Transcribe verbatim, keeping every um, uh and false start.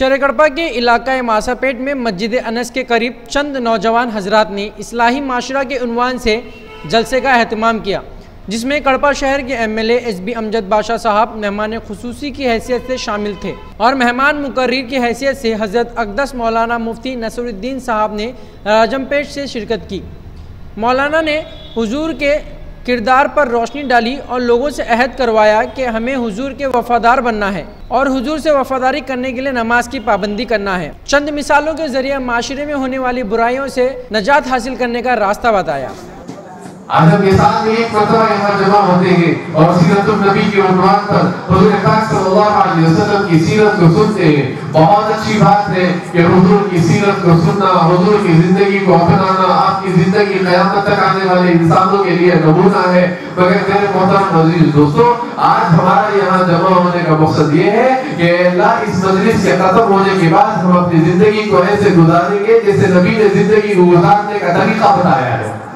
शहर कड़पा के इलाका मासापेट में मस्जिद अनस के करीब चंद नौजवान हजरात ने इस्लाही माशरा के उन्वान से जलसे का एहतमाम किया, जिसमें कड़पा शहर के M L A S B Amjad Badshah साहब मेहमान खुसूसी की हैसियत से शामिल थे और मेहमान मुकर्रीर की हैसियत से हज़रत अक़दस मौलाना मुफ्ती नसरुद्दीन साहब ने राजमपेट से शिरकत की। मौलाना ने हुजूर के किरदार पर रोशनी डाली और लोगों से अहद करवाया कि हमें हुजूर के वफादार बनना है और हुजूर से वफादारी करने के लिए नमाज की पाबंदी करना है। चंद मिसालों के जरिए माशरे में होने वाली बुराइयों से निजात हासिल करने का रास्ता बताया। आज हम ये साथ में एक मरतबा यहाँ जमा होते हैं और सीरतुन नबी के उन्वान पर हुजूर पाक सल्लल्लाहु अलैहि वसल्लम की सीरत को सुनते हैं। बहुत अच्छी बात है कि हुजूर की सीरत को सुनना, हुजूर की जिंदगी को अपनाना आपकी जिंदगी क़यामत तक आने वाले इंसानों के लिए नमूना है। मगर मेरे मोहतरम अज़ीज़ दोस्तों, आज हमारा यहाँ जमा होने का मकसद ये है कि अल्लाह इस मजलिस के खत्म होने के बाद हम अपनी जिंदगी को ऐसे गुजारेंगे जैसे नबी ने जिंदगी को गुजारने का तरीका बताया है।